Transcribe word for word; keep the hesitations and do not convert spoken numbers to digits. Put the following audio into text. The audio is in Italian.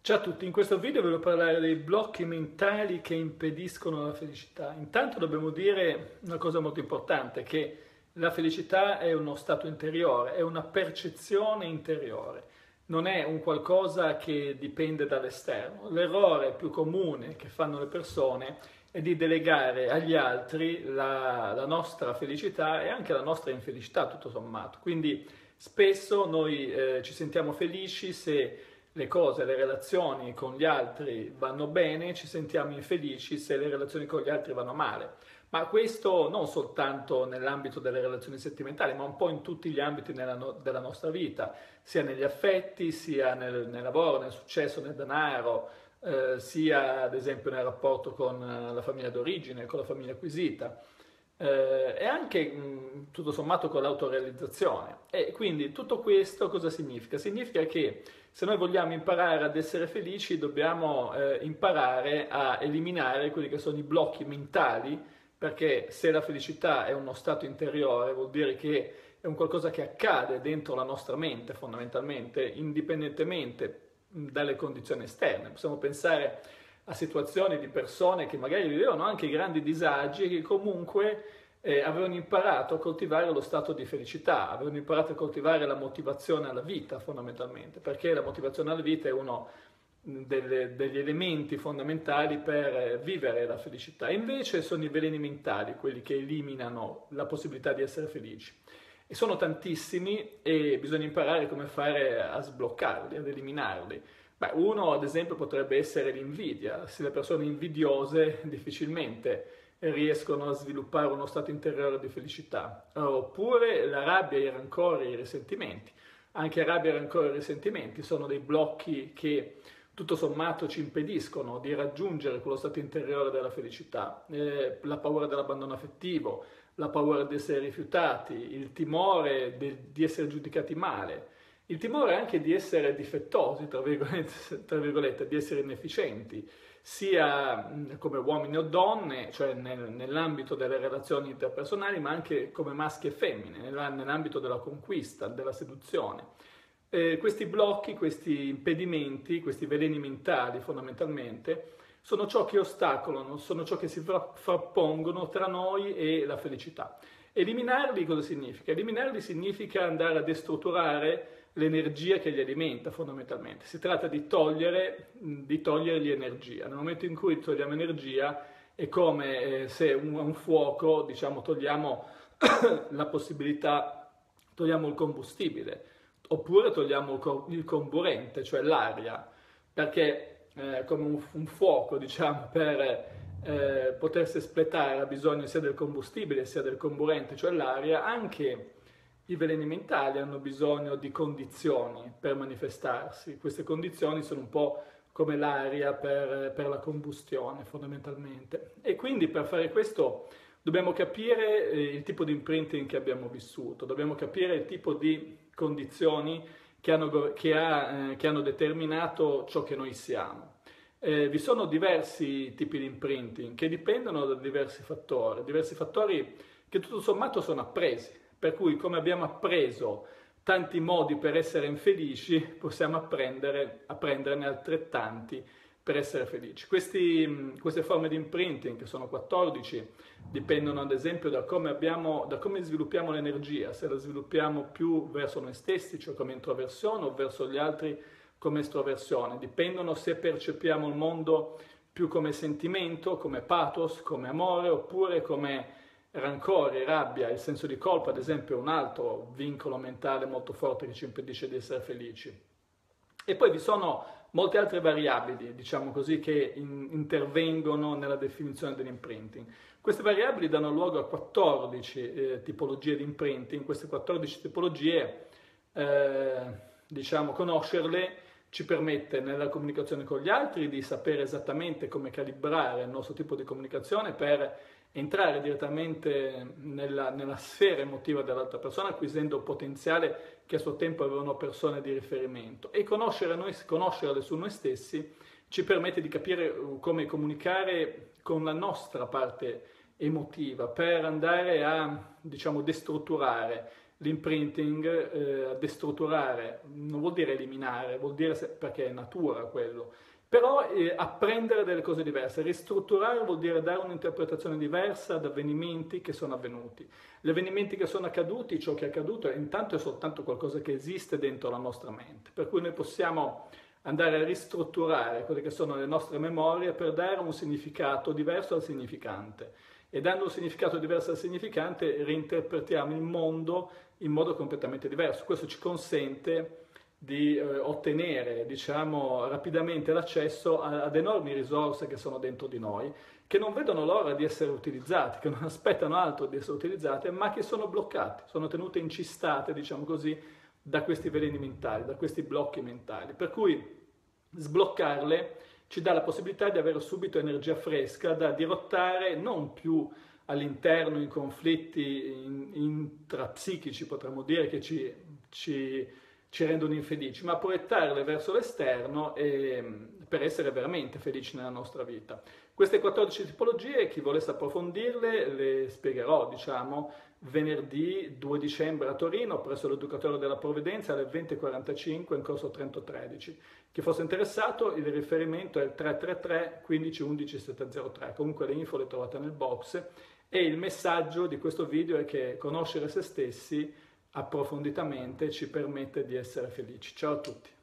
Ciao a tutti, in questo video voglio parlare dei blocchi mentali che impediscono la felicità. Intanto dobbiamo dire una cosa molto importante, che la felicità è uno stato interiore, è una percezione interiore, non è un qualcosa che dipende dall'esterno. L'errore più comune che fanno le persone è di delegare agli altri la, la nostra felicità e anche la nostra infelicità, tutto sommato. Quindi spesso noi eh, ci sentiamo felici se le cose, le relazioni con gli altri vanno bene, ci sentiamo infelici se le relazioni con gli altri vanno male. Ma questo non soltanto nell'ambito delle relazioni sentimentali, ma un po' in tutti gli ambiti nella no- della nostra vita, sia negli affetti, sia nel, nel lavoro, nel successo, nel denaro, eh, sia ad esempio nel rapporto con eh, la famiglia d'origine, con la famiglia acquisita. Eh, e anche mh, tutto sommato con l'autorealizzazione. E quindi tutto questo cosa significa? Significa che se noi vogliamo imparare ad essere felici dobbiamo eh, imparare a eliminare quelli che sono i blocchi mentali, perché se la felicità è uno stato interiore vuol dire che è un qualcosa che accade dentro la nostra mente fondamentalmente, indipendentemente dalle condizioni esterne. Possiamo pensare a situazioni di persone che magari vivevano anche grandi disagi e che comunque eh, avevano imparato a coltivare lo stato di felicità, avevano imparato a coltivare la motivazione alla vita fondamentalmente, perché la motivazione alla vita è uno delle, degli elementi fondamentali per vivere la felicità. E invece sono i veleni mentali quelli che eliminano la possibilità di essere felici. E sono tantissimi e bisogna imparare come fare a sbloccarli, ad eliminarli. Beh, uno ad esempio potrebbe essere l'invidia. Se le persone invidiose difficilmente riescono a sviluppare uno stato interiore di felicità. Oppure la rabbia, i rancori, i risentimenti. Anche rabbia, rancori e risentimenti sono dei blocchi che tutto sommato ci impediscono di raggiungere quello stato interiore della felicità. Eh, la paura dell'abbandono affettivo, la paura di essere rifiutati, il timore de- di essere giudicati male, il timore anche di essere difettosi, tra virgolette, tra virgolette, di essere inefficienti, sia come uomini o donne, cioè nel, nell'ambito delle relazioni interpersonali, ma anche come maschi e femmine, nell'ambito della conquista, della seduzione. Eh, questi blocchi, questi impedimenti, questi veleni mentali fondamentalmente, sono ciò che ostacolano, sono ciò che si frappongono tra noi e la felicità. Eliminarli cosa significa? Eliminarli significa andare a destrutturare l'energia che li alimenta fondamentalmente. Si tratta di togliere, di togliergli energia. Nel momento in cui togliamo energia è come eh, se un, un fuoco, diciamo, togliamo la possibilità, togliamo il combustibile, oppure togliamo il comburente, cioè l'aria, perché eh, come un, un fuoco, diciamo, per eh, potersi espletare ha bisogno sia del combustibile sia del comburente, cioè l'aria. Anche i veleni mentali hanno bisogno di condizioni per manifestarsi. Queste condizioni sono un po' come l'aria per, per la combustione, fondamentalmente. E quindi per fare questo dobbiamo capire eh, il tipo di imprinting che abbiamo vissuto, dobbiamo capire il tipo di condizioni che hanno, che ha, eh, che hanno determinato ciò che noi siamo. Eh, vi sono diversi tipi di imprinting che dipendono da diversi fattori, diversi fattori che tutto sommato sono appresi. Per cui, come abbiamo appreso tanti modi per essere infelici, possiamo apprendere, apprenderne altrettanti per essere felici. Questi, queste forme di imprinting, che sono quattordici, dipendono ad esempio da come, abbiamo, da come sviluppiamo l'energia, se la sviluppiamo più verso noi stessi, cioè come introversione, o verso gli altri come estroversione. Dipendono se percepiamo il mondo più come sentimento, come pathos, come amore, oppure come rancore, rabbia, il senso di colpa, ad esempio, è un altro vincolo mentale molto forte che ci impedisce di essere felici. E poi vi sono molte altre variabili, diciamo così, che in, intervengono nella definizione dell'imprinting. Queste variabili danno luogo a quattordici eh, tipologie di imprinting. Queste quattordici tipologie, eh, diciamo, conoscerle ci permette nella comunicazione con gli altri di sapere esattamente come calibrare il nostro tipo di comunicazione per entrare direttamente nella, nella sfera emotiva dell'altra persona, acquisendo il potenziale che a suo tempo avevano persone di riferimento. E conoscere noi, conoscerle su noi stessi ci permette di capire come comunicare con la nostra parte emotiva per andare a, diciamo, destrutturare l'imprinting, eh, destrutturare, non vuol dire eliminare, vuol dire se, perché è natura quello, però eh, apprendere delle cose diverse. Ristrutturare vuol dire dare un'interpretazione diversa ad avvenimenti che sono avvenuti. Gli avvenimenti che sono accaduti, ciò che è accaduto, intanto è soltanto qualcosa che esiste dentro la nostra mente, per cui noi possiamo andare a ristrutturare quelle che sono le nostre memorie per dare un significato diverso al significante. E dando un significato diverso al significante reinterpretiamo il mondo in modo completamente diverso. Questo ci consente di eh, ottenere, diciamo, rapidamente l'accesso a, ad enormi risorse che sono dentro di noi, che non vedono l'ora di essere utilizzate, che non aspettano altro di essere utilizzate, ma che sono bloccate, sono tenute incistate, diciamo così, da questi veleni mentali, da questi blocchi mentali. Per cui sbloccarle ci dà la possibilità di avere subito energia fresca da dirottare non più all'interno in conflitti intrapsichici, potremmo dire, che ci, ci, ci rendono infelici, ma proiettarle verso l'esterno e, per essere veramente felici nella nostra vita. Queste quattordici tipologie, chi volesse approfondirle, le spiegherò, diciamo, venerdì due dicembre a Torino presso l'Educatore della Provvidenza alle venti e quarantacinque in corso Trento tredici. Chi fosse interessato, il riferimento è il tre tre tre quindici undici settecentotre. Comunque le info le trovate nel box e il messaggio di questo video è che conoscere se stessi approfonditamente ci permette di essere felici. Ciao a tutti!